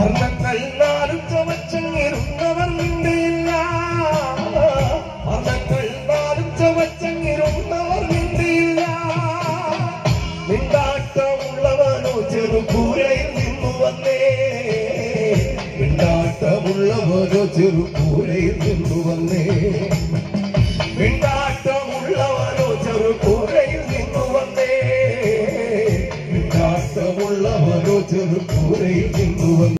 വർണ്ണങ്ങൾ നാലും ചവച്ചങ്ങിരുന്നവർ നിന്റെയില്ല വർണ്ണങ്ങൾ നാലും ചവച്ചങ്ങിരുന്നവർ നിന്റെയില്ല മിണ്ടാട്ടമുള്ളവനോ ചെറുപൂരയിൽ നിന്നു വന്നേ മിണ്ടാട്ടമുള്ളവനോ ചെറുപൂരയിൽ നിന്നു വന്നേ മിണ്ടാട്ടമുള്ളവനോ ചെറുപൂരയിൽ നിന്നു വന്നേ മിണ്ടാട്ടമുള്ളവനോ ചെറുപൂരയിൽ